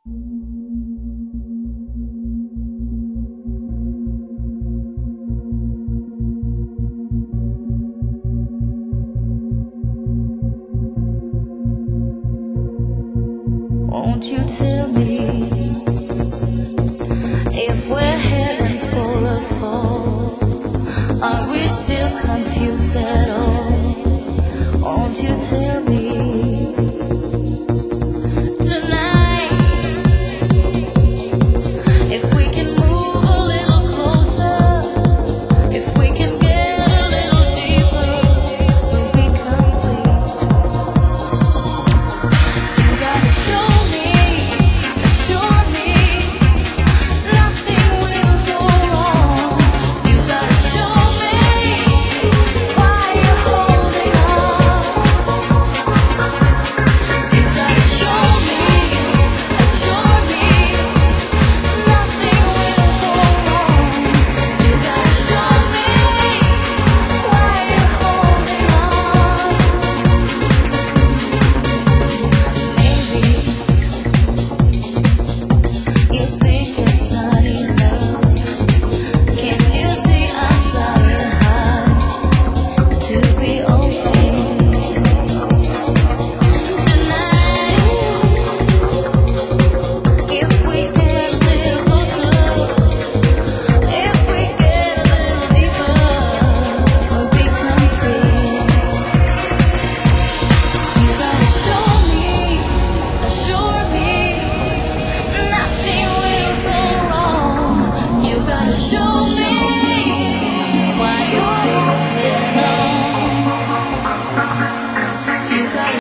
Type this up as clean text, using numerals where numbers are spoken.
Won't you tell me if we're heading for a fall? Are we still confused at all? Won't you tell me?